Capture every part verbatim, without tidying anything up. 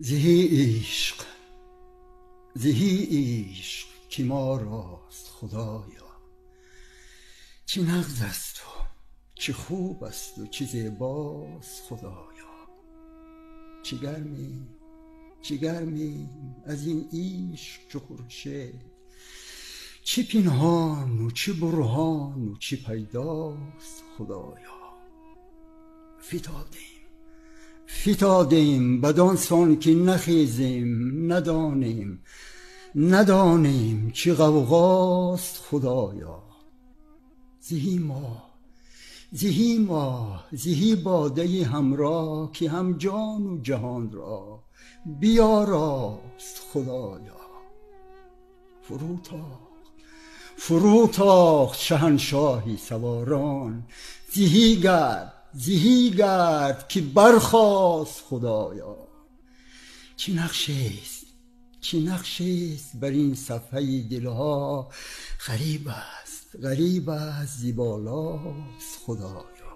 زهی عشق زهی عشق که ما راست خدایا، چه نغز است و چه خوب است و چه زیباست خدایا. چه گرمیم چه گرمیم از این عشق چو خورشید، چه پنهان و چه برهان و چه پیداست خدایا. فتادیم فتادیم بدان سان که نخیزیم، ندانیم ندانیم چه غوغاست خدایا. زهی ما زهی ما زهی باده همراه که هم جان و جهان را بیاراست خدایا. فروتاخت فروتاخت شهنشاهی سواران، زهی گرد زهی گرد که برخاست خدایا. چه نقشیست چه نقشیست بر این صفحه دلها، غریب است غریب است زیبالاست خدایا.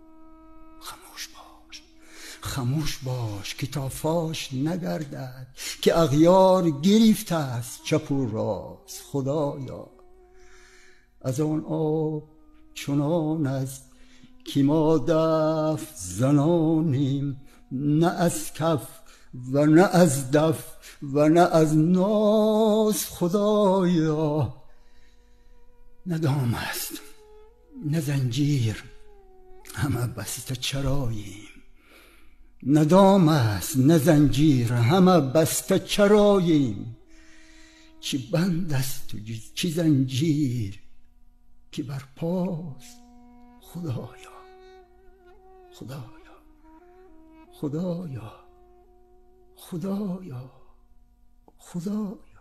خموش باش خموش باش که تا فاش نگردد که اغیار گرفته است چپ و راست خدایا. از آن آب چنان است که ما دف زنانیم، نه از کف و نه از دف و نه از ناز خدایا. نه دام است نه زنجیر همه بسته چراییم، نه دام است نه زنجیر همه بسته چراییم. چه بند است و چه زنجیر که بر پاست خدایا. خدایا خدایا خدایا خدایا.